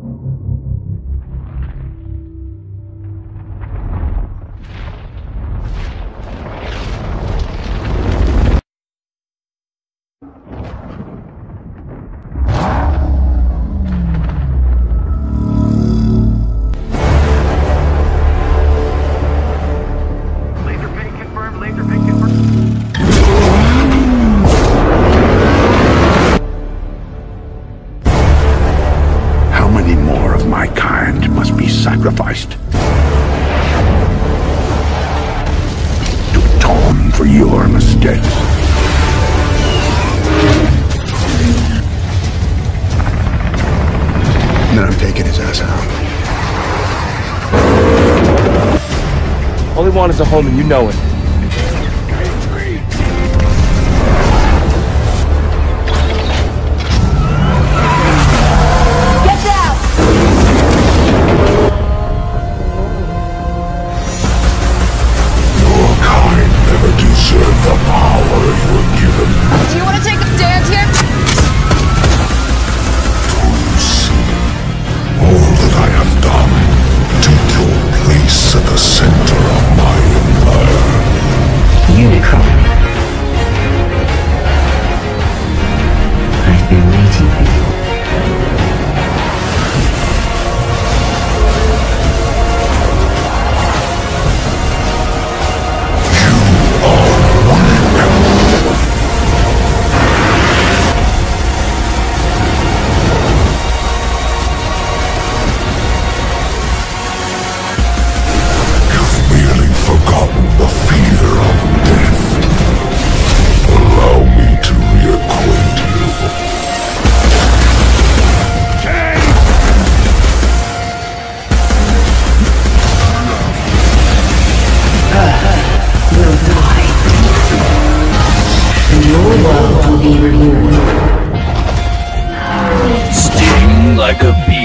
Sacrificed to atone for your mistakes. And then I'm taking his ass out. All they want is a home, and you know it. Do you want to take a stand here? All that I have done, take your place at the center of my empire. Unicron. I've been waiting for you. Be reviewed. Sting like a bee.